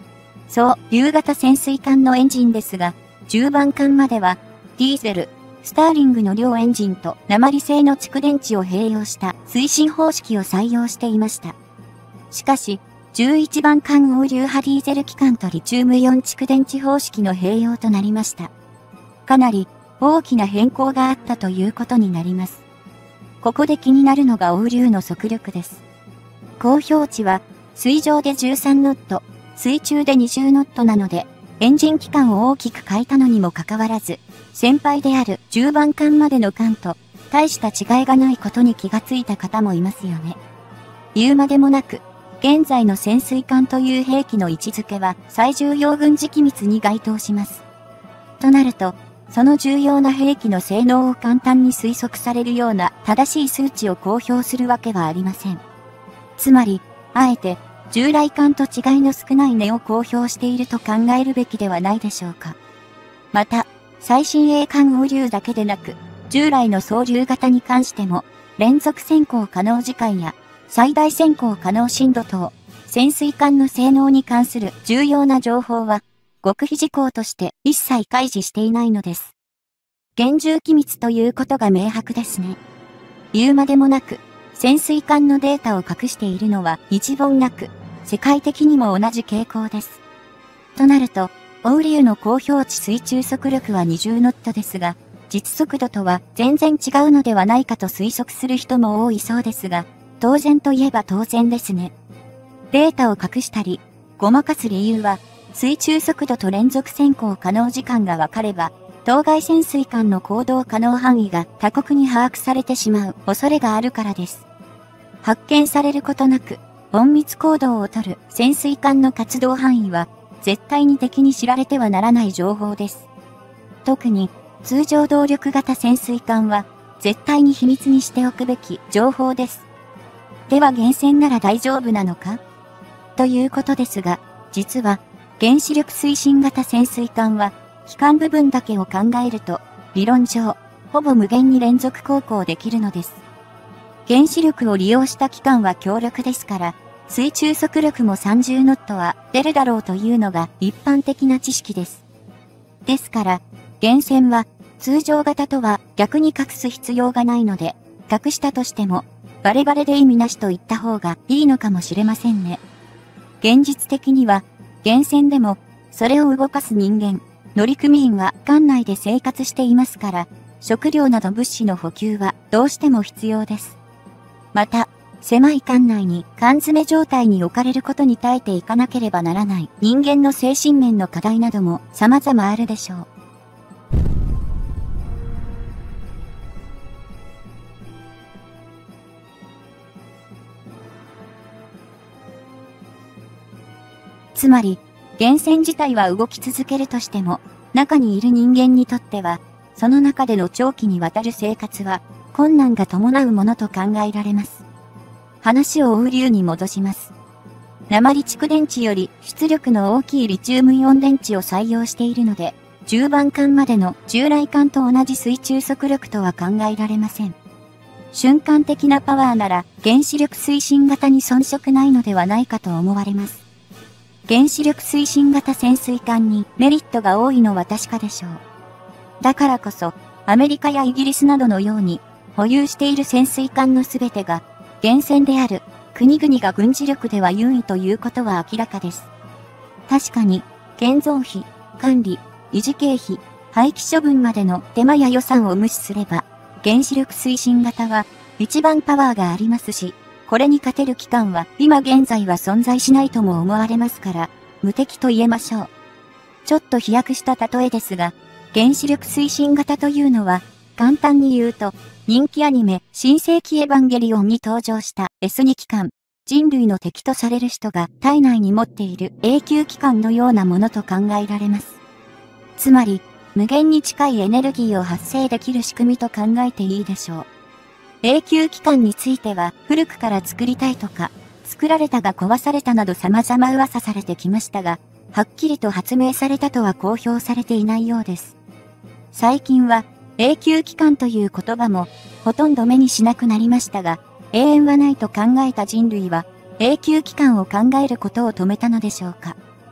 S1: そう、竜型潜水艦のエンジンですが、10番艦までは、ディーゼル、スターリングの両エンジンと鉛製の蓄電池を併用した推進方式を採用していました。しかし、11番艦欧流派ディーゼル機関とリチウムイオン蓄電池方式の併用となりました。かなり大きな変更があったということになります。ここで気になるのが欧流の速力です。公表値は水上で13ノット、水中で20ノットなので、エンジン期間を大きく変えたのにもかかわらず、先輩である10番艦までの艦と大した違いがないことに気がついた方もいますよね。言うまでもなく、現在の潜水艦という兵器の位置づけは最重要軍事機密に該当します。となると、その重要な兵器の性能を簡単に推測されるような正しい数値を公表するわけはありません。つまり、あえて、従来艦と違いの少ない値を公表していると考えるべきではないでしょうか。また、最新鋭艦欧流だけでなく、従来の総流型に関しても、連続潜航可能時間や、最大潜航可能深度等、潜水艦の性能に関する重要な情報は、極秘事項として一切開示していないのです。厳重機密ということが明白ですね。言うまでもなく、潜水艦のデータを隠しているのは一言なく、世界的にも同じ傾向です。となると、欧流の公表値水中速力は20ノットですが、実速度とは全然違うのではないかと推測する人も多いそうですが、当然といえば当然ですね。データを隠したり、ごまかす理由は、水中速度と連続潜航可能時間が分かれば、当該潜水艦の行動可能範囲が他国に把握されてしまう恐れがあるからです。発見されることなく、隠密行動をとる潜水艦の活動範囲は、絶対に敵に知られてはならない情報です。特に、通常動力型潜水艦は、絶対に秘密にしておくべき情報です。では源泉なら大丈夫なのかということですが、実は、原子力推進型潜水艦は、機関部分だけを考えると、理論上、ほぼ無限に連続航行できるのです。原子力を利用した機関は強力ですから、水中速力も30ノットは出るだろうというのが一般的な知識です。ですから、源泉は通常型とは逆に隠す必要がないので、隠したとしても、バレバレで意味なしと言った方がいいのかもしれませんね。現実的には、源泉でも、それを動かす人間、乗組員は艦内で生活していますから、食料など物資の補給はどうしても必要です。また、狭い艦内に缶詰状態に置かれることに耐えていかなければならない人間の精神面の課題なども様々あるでしょう。つまり、源泉自体は動き続けるとしても、中にいる人間にとっては、その中での長期にわたる生活は、困難が伴うものと考えられます。話を欧流に戻します。鉛蓄電池より出力の大きいリチウムイオン電池を採用しているので、10番艦までの従来艦と同じ水中速力とは考えられません。瞬間的なパワーなら原子力推進型に遜色ないのではないかと思われます。原子力推進型潜水艦にメリットが多いのは確かでしょう。だからこそ、アメリカやイギリスなどのように、保有している潜水艦のすべてが、源泉である国々が軍事力では優位ということは明らかです。確かに、建造費、管理、維持経費、廃棄処分までの手間や予算を無視すれば、原子力推進型は一番パワーがありますし、これに勝てる機関は今現在は存在しないとも思われますから、無敵と言えましょう。ちょっと飛躍した例えですが、原子力推進型というのは、簡単に言うと、人気アニメ、新世紀エヴァンゲリオンに登場した S2 機関、人類の敵とされる人が体内に持っている永久機関のようなものと考えられます。つまり、無限に近いエネルギーを発生できる仕組みと考えていいでしょう。永久機関については古くから作りたいとか、作られたが壊されたなど様々噂されてきましたが、はっきりと発明されたとは公表されていないようです。最近は永久機関という言葉もほとんど目にしなくなりましたが、永遠はないと考えた人類は永久機関を考えることを止めたのでしょうか。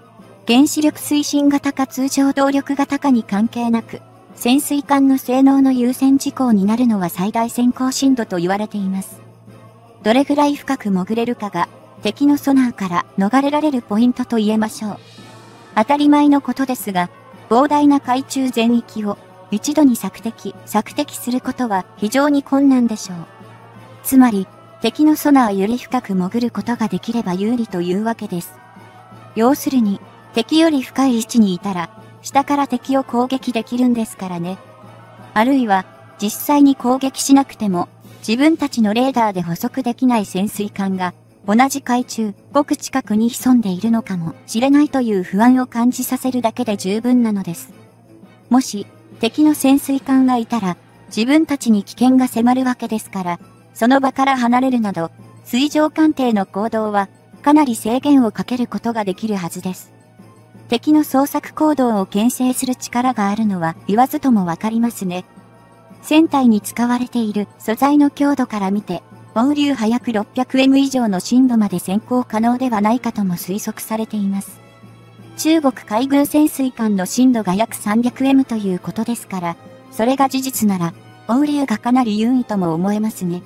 S1: 原子力推進型か通常動力型かに関係なく、潜水艦の性能の優先事項になるのは最大潜航深度と言われています。どれぐらい深く潜れるかが、敵のソナーから逃れられるポイントと言えましょう。当たり前のことですが、膨大な海中全域を一度に索敵することは非常に困難でしょう。つまり、敵のソナーより深く潜ることができれば有利というわけです。要するに、敵より深い位置にいたら、下から敵を攻撃できるんですからね。あるいは、実際に攻撃しなくても、自分たちのレーダーで捕捉できない潜水艦が、同じ海中、ごく近くに潜んでいるのかもしれないという不安を感じさせるだけで十分なのです。もし、敵の潜水艦がいたら、自分たちに危険が迫るわけですから、その場から離れるなど、水上艦艇の行動は、かなり制限をかけることができるはずです。敵の捜索行動を牽制する力があるのは言わずともわかりますね。船体に使われている素材の強度から見て、欧流波約 600m 以上の深度まで潜航可能ではないかとも推測されています。中国海軍潜水艦の深度が約 300m ということですから、それが事実なら、欧流がかなり優位とも思えますね。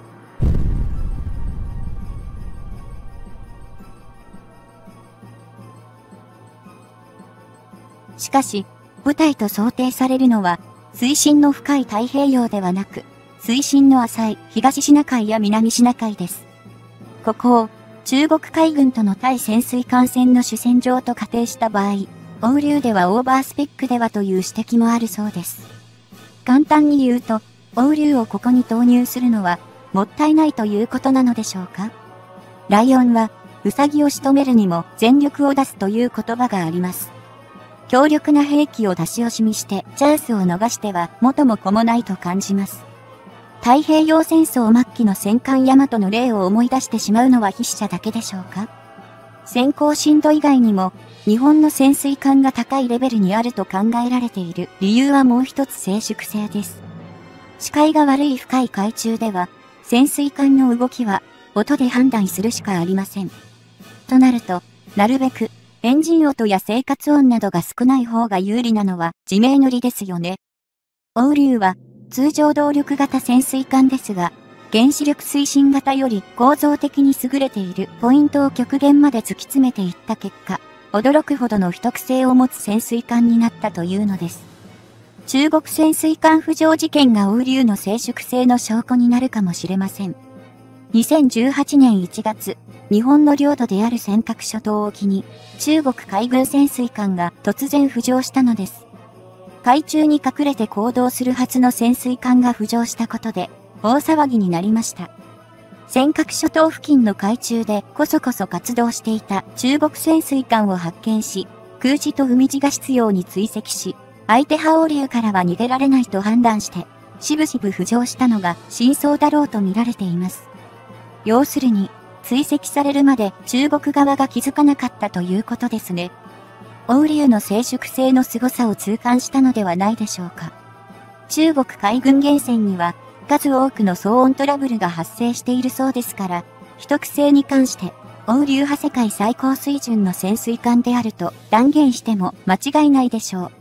S1: しかし、部隊と想定されるのは、水深の深い太平洋ではなく、水深の浅い東シナ海や南シナ海です。ここを中国海軍との対潜水艦戦の主戦場と仮定した場合、欧流ではオーバースペックではという指摘もあるそうです。簡単に言うと、欧流をここに投入するのはもったいないということなのでしょうか。ライオンはウサギを仕留めるにも全力を出すという言葉があります。強力な兵器を出し惜しみしてチャンスを逃しては元も子もないと感じます。太平洋戦争末期の戦艦大和の例を思い出してしまうのは筆者だけでしょうか。潜航深度以外にも日本の潜水艦が高いレベルにあると考えられている理由はもう一つ静粛性です。視界が悪い深い海中では潜水艦の動きは音で判断するしかありません。となると、なるべくエンジン音や生活音などが少ない方が有利なのは自明の理ですよね。欧流は通常動力型潜水艦ですが、原子力推進型より構造的に優れているポイントを極限まで突き詰めていった結果、驚くほどの秘匿性を持つ潜水艦になったというのです。中国潜水艦浮上事件が欧流の静粛性の証拠になるかもしれません。2018年1月、日本の領土である尖閣諸島沖に中国海軍潜水艦が突然浮上したのです。海中に隠れて行動するはずの潜水艦が浮上したことで大騒ぎになりました。尖閣諸島付近の海中でこそこそ活動していた中国潜水艦を発見し、空自と海自が執拗に追跡し、相手派欧流からは逃げられないと判断して、しぶしぶ浮上したのが真相だろうと見られています。要するに、追跡されるまで中国側が気づかなかったということですね。欧流の静粛性の凄さを痛感したのではないでしょうか。中国海軍源泉には数多くの騒音トラブルが発生しているそうですから、秘匿性に関して欧流派世界最高水準の潜水艦であると断言しても間違いないでしょう。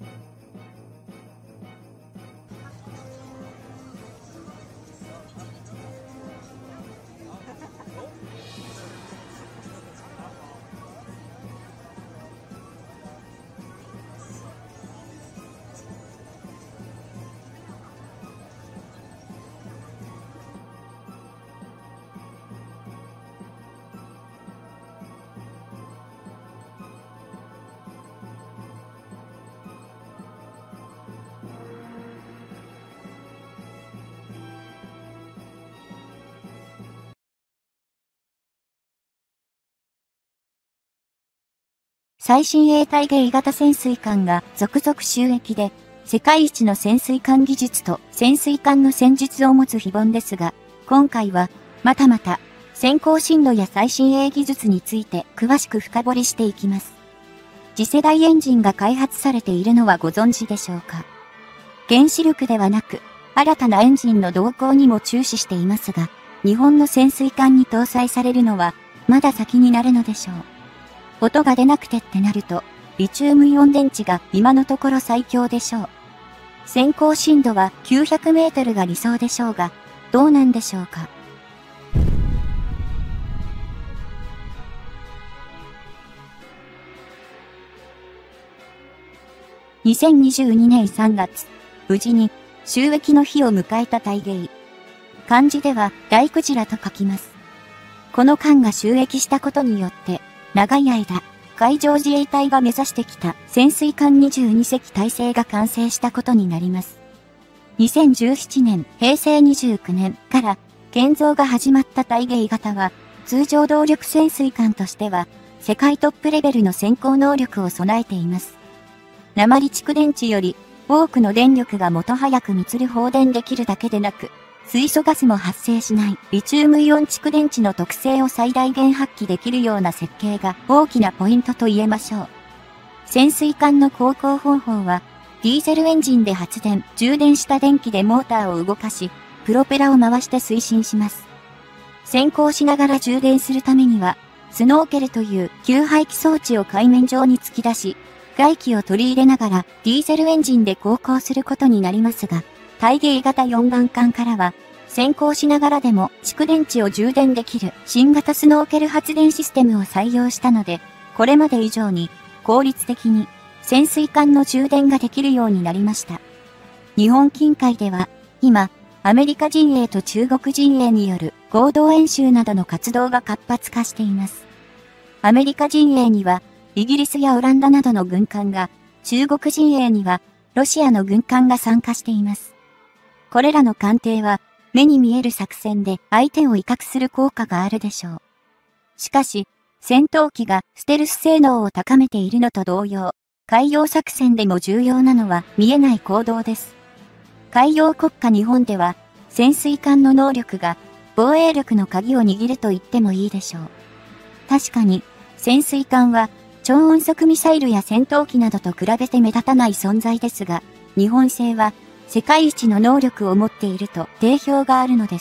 S1: 最新鋭体芸型潜水艦が続々収益で、世界一の潜水艦技術と潜水艦の戦術を持つ非凡ですが、今回はまたまた潜航深度や最新鋭技術について詳しく深掘りしていきます。次世代エンジンが開発されているのはご存知でしょうか。原子力ではなく、新たなエンジンの動向にも注視していますが、日本の潜水艦に搭載されるのはまだ先になるのでしょう。 音が出なくてってなると、リチウムイオン電池が今のところ最強でしょう。先行深度は900メートルが理想でしょうが、どうなんでしょうか。2022年3月、無事に収益の日を迎えた大鯨。漢字では大クジラと書きます。この艦が収益したことによって、長い間、海上自衛隊が目指してきた潜水艦22隻体制が完成したことになります。2017年、平成29年から建造が始まった大鯨型は、通常動力潜水艦としては、世界トップレベルの先行能力を備えています。鉛蓄電池より多くの電力がもと早く満る放電できるだけでなく、水素ガスも発生しないリチウムイオン蓄電池の特性を最大限発揮できるような設計が大きなポイントと言えましょう。潜水艦の航行方法は、ディーゼルエンジンで発電、充電した電気でモーターを動かし、プロペラを回して推進します。潜航しながら充電するためには、スノーケルという給排気装置を海面上に突き出し、外気を取り入れながらディーゼルエンジンで航行することになりますが、大鯨型4番艦からは、潜航しながらでも蓄電池を充電できる新型スノーケル発電システムを採用したので、これまで以上に効率的に潜水艦の充電ができるようになりました。日本近海では、今、アメリカ陣営と中国陣営による合同演習などの活動が活発化しています。アメリカ陣営には、イギリスやオランダなどの軍艦が、中国陣営には、ロシアの軍艦が参加しています。これらの艦艇は、目に見える作戦で相手を威嚇する効果があるでしょう。しかし、戦闘機がステルス性能を高めているのと同様、海洋作戦でも重要なのは見えない行動です。海洋国家日本では、潜水艦の能力が防衛力の鍵を握ると言ってもいいでしょう。確かに、潜水艦は超音速ミサイルや戦闘機などと比べて目立たない存在ですが、日本製は世界一の能力を持っていると定評があるのです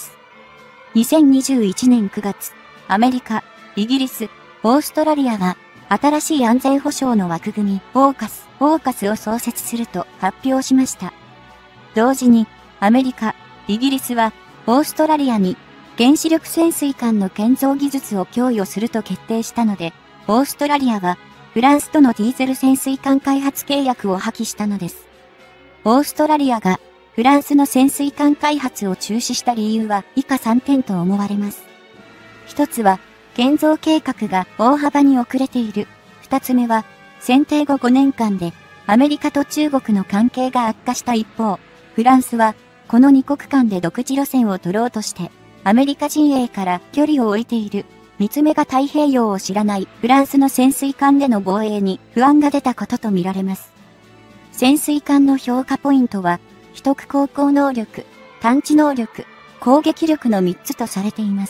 S1: 。2021年9月、アメリカ、イギリス、オーストラリアが新しい安全保障の枠組み、オーカスを創設すると発表しました。同時に、アメリカ、イギリスは、オーストラリアに原子力潜水艦の建造技術を供与すると決定したので、オーストラリアは、フランスとのディーゼル潜水艦開発契約を破棄したのです。オーストラリアが、フランスの潜水艦開発を中止した理由は以下3点と思われます。一つは、建造計画が大幅に遅れている。二つ目は、選定後5年間で、アメリカと中国の関係が悪化した一方、フランスは、この2国間で独自路線を取ろうとして、アメリカ陣営から距離を置いている。三つ目が太平洋を知らないフランスの潜水艦での防衛に不安が出たこととみられます。潜水艦の評価ポイントは、秘匿航行能力、探知能力、攻撃力の3つとされています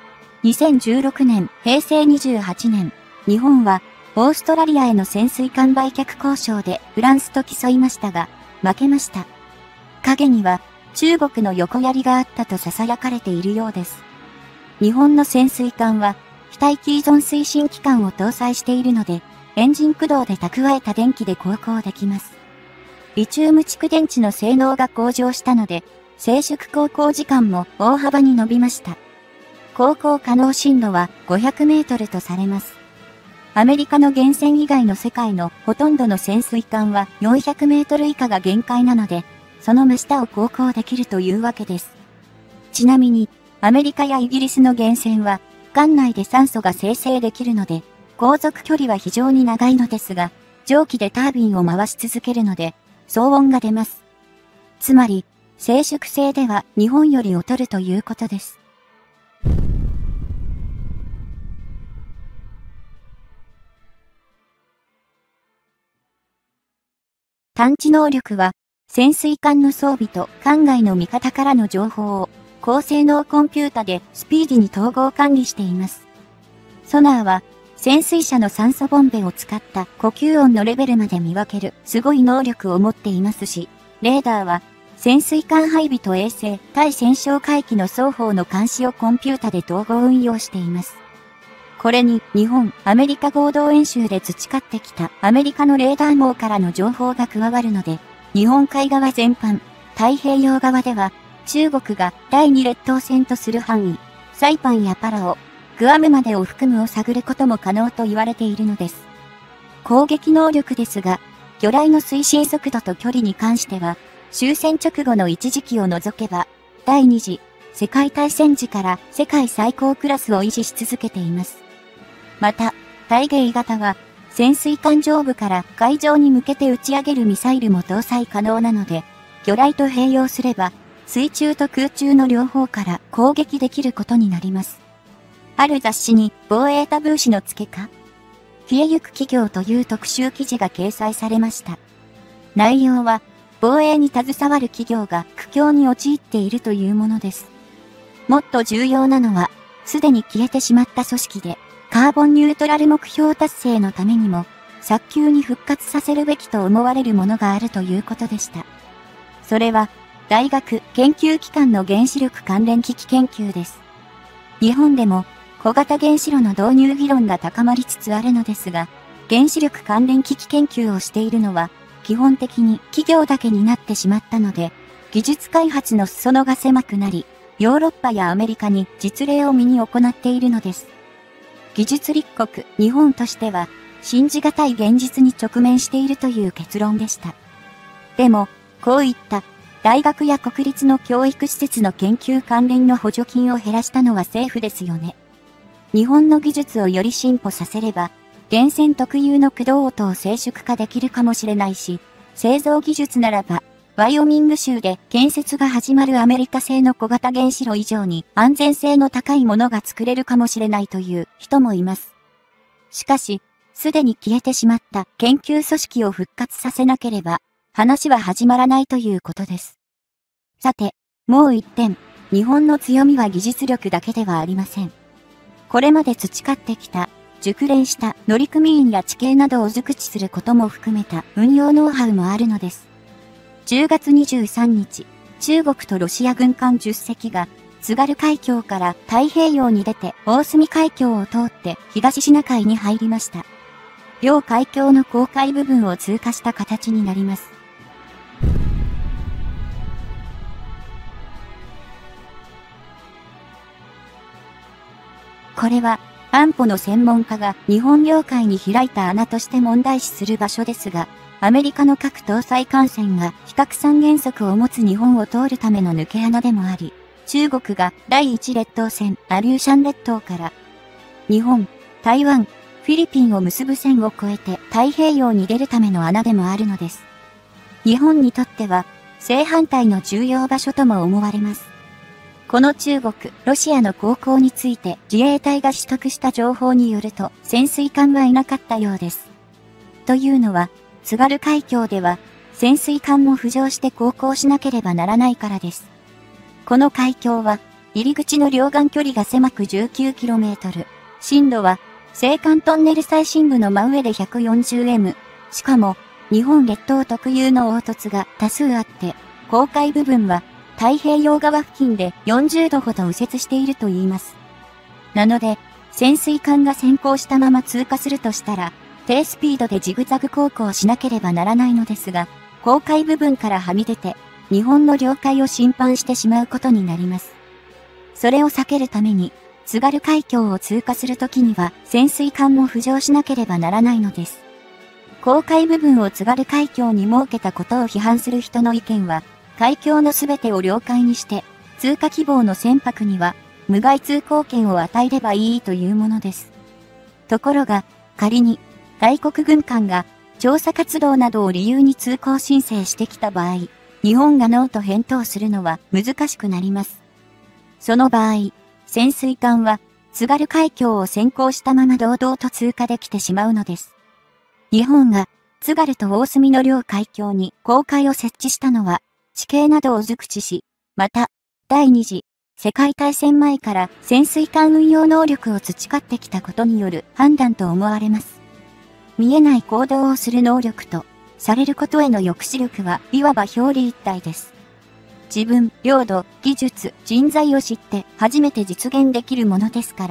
S1: 。2016年、平成28年、日本は、オーストラリアへの潜水艦売却交渉でフランスと競いましたが、負けました。影には、中国の横やりがあったと囁かれているようです。日本の潜水艦は、非待機依存推進機関を搭載しているので、エンジン駆動で蓄えた電気で航行できます。リチウム蓄電池の性能が向上したので、静粛航行時間も大幅に伸びました。航行可能深度は500メートルとされます。アメリカの原潜以外の世界のほとんどの潜水艦は400メートル以下が限界なので、その真下を航行できるというわけです。ちなみに、アメリカやイギリスの原潜は、艦内で酸素が生成できるので、航続距離は非常に長いのですが、蒸気でタービンを回し続けるので、騒音が出ます。つまり、静粛性では日本より劣るということです。探知能力は、潜水艦の装備と艦外の味方からの情報を、高性能コンピュータでスピーディに統合管理しています。ソナーは、潜水車の酸素ボンベを使った呼吸音のレベルまで見分けるすごい能力を持っていますし、レーダーは、潜水艦配備と衛星、対戦哨海域の双方の監視をコンピュータで統合運用しています。 これに日本、アメリカ合同演習で培ってきたアメリカのレーダー網からの情報が加わるので、日本海側全般、太平洋側では中国が第二列島線とする範囲、サイパンやパラオ、グアムまでを含むを探ることも可能と言われているのです。攻撃能力ですが、魚雷の推進速度と距離に関しては、終戦直後の一時期を除けば、第二次世界大戦時から世界最高クラスを維持し続けています。また、大鯨型は、潜水艦上部から海上に向けて打ち上げるミサイルも搭載可能なので、魚雷と併用すれば、水中と空中の両方から攻撃できることになります。ある雑誌に防衛タブー視の付けか消えゆく企業という特集記事が掲載されました。内容は、防衛に携わる企業が苦境に陥っているというものです。もっと重要なのは、すでに消えてしまった組織で、カーボンニュートラル目標達成のためにも、早急に復活させるべきと思われるものがあるということでした。それは、大学研究機関の原子力関連機器研究です。日本でも、小型原子炉の導入議論が高まりつつあるのですが、原子力関連機器研究をしているのは、基本的に企業だけになってしまったので、技術開発の裾野が狭くなり、ヨーロッパやアメリカに実例を見に行っているのです。技術立国、日本としては、信じがたい現実に直面しているという結論でした。でも、こういった大学や国立の教育施設の研究関連の補助金を減らしたのは政府ですよね。日本の技術をより進歩させれば、源泉特有の駆動音を静粛化できるかもしれないし、製造技術ならば、ワイオミング州で建設が始まるアメリカ製の小型原子炉以上に安全性の高いものが作れるかもしれないという人もいます。しかし、すでに消えてしまった研究組織を復活させなければ、話は始まらないということです。さて、もう一点、日本の強みは技術力だけではありません。これまで培ってきた、熟練した乗組員や地形などを熟知することも含めた運用ノウハウもあるのです。10月23日、中国とロシア軍艦10隻が、津軽海峡から太平洋に出て大隅海峡を通って東シナ海に入りました。両海峡の公海部分を通過した形になります。これは、安保の専門家が日本領海に開いた穴として問題視する場所ですが、アメリカの核搭載艦船が非核三原則を持つ日本を通るための抜け穴でもあり、中国が第一列島線アリューシャン列島から、日本、台湾、フィリピンを結ぶ線を越えて太平洋に出るための穴でもあるのです。日本にとっては、正反対の重要場所とも思われます。この中国、ロシアの航行について自衛隊が取得した情報によると潜水艦はいなかったようです。というのは、津軽海峡では潜水艦も浮上して航行しなければならないからです。この海峡は入り口の両岸距離が狭く 19km、深度は青函トンネル最深部の真上で 140m、しかも日本列島特有の凹凸が多数あって、公海部分は太平洋側付近で40度ほど右折していると言います。なので、潜水艦が先行したまま通過するとしたら、低スピードでジグザグ航行しなければならないのですが、公海部分からはみ出て、日本の領海を侵犯してしまうことになります。それを避けるために、津軽海峡を通過するときには、潜水艦も浮上しなければならないのです。公海部分を津軽海峡に設けたことを批判する人の意見は、海峡のすべてを領海にして、通過希望の船舶には、無害通行権を与えればいいというものです。ところが、仮に、外国軍艦が、調査活動などを理由に通行申請してきた場合、日本がノーと返答するのは難しくなります。その場合、潜水艦は、津軽海峡を先行したまま堂々と通過できてしまうのです。日本が、津軽と大隅の両海峡に公海を設置したのは、地形などを熟知し、また、第二次世界大戦前から潜水艦運用能力を培ってきたことによる判断と思われます。見えない行動をする能力と、されることへの抑止力はいわば表裏一体です。自分、領土、技術、人材を知って初めて実現できるものですから、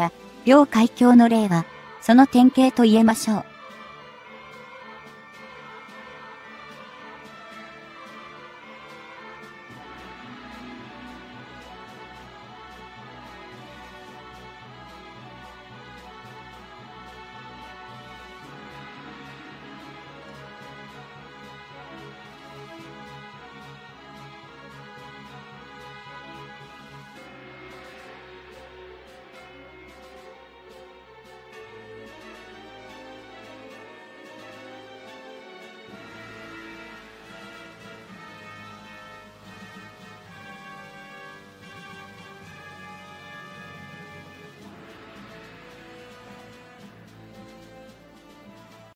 S1: 両海峡の例は、その典型と言えましょう。